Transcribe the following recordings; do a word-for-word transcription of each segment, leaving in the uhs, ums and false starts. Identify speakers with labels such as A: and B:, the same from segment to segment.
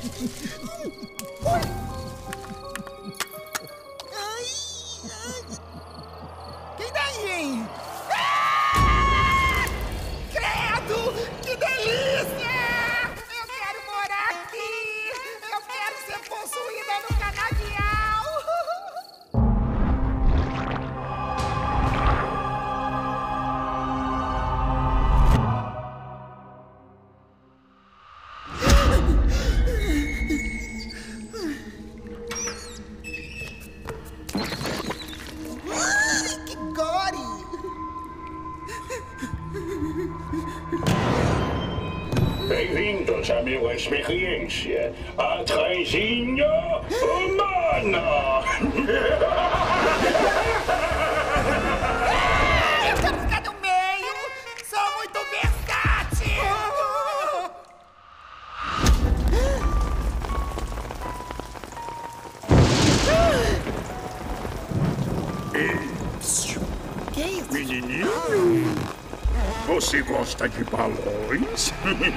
A: Ai, ai. Quem daí, hein? Credo! Que delícia! Eu quero morar aqui! Eu quero ser possuída no canavial! Ai, que gore!
B: Bem-vindos à minha experiência, a trenzinho humana!
A: Eu quero ficar no meio! Sou muito versátil! Que isso?
C: Menininho, você gosta de balões?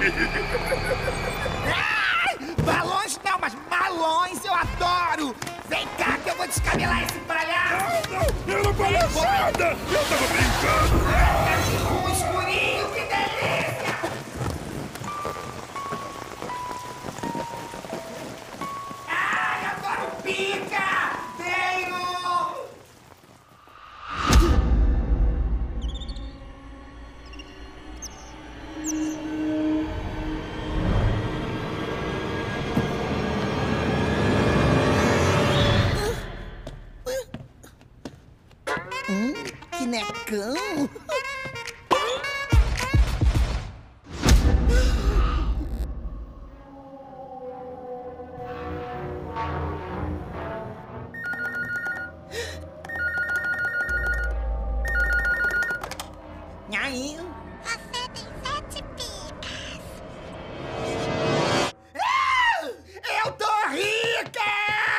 A: Ai, balões não, mas malões eu adoro! Vem cá que eu vou descabelar esse palhaço!
C: Não, eu não palhaçada! Eu tava brincando!
A: Um escurinho, que delícia! Ai, adoro pica! Venho! Hum, que necão! Aí.
D: Você tem sete picas.
A: Ah! Eu tô rica!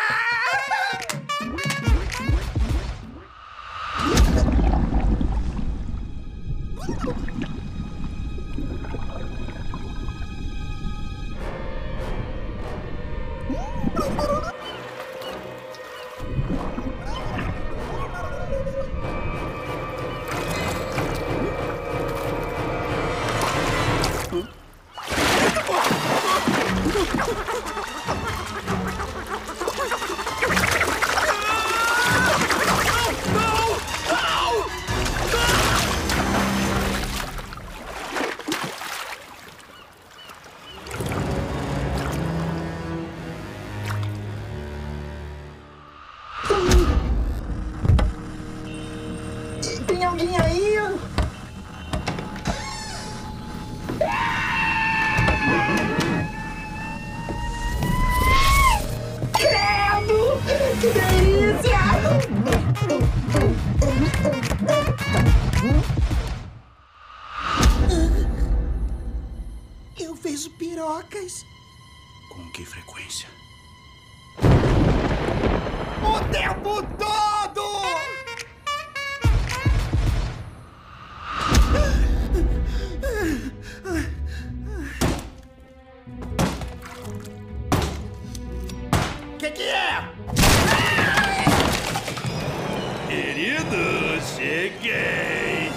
A: Tem alguém aí? Credo! Que delícia! Eu vejo pirocas.
C: Com que frequência?
A: O tempo todo! Que que é?
C: Querido, cheguei!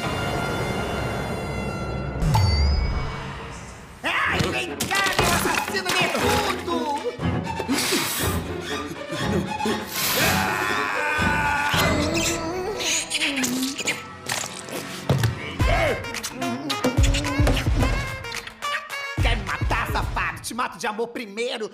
A: Ai, vem cá, meu assassino metudo! Quer me matar, safado? Te mato de amor primeiro!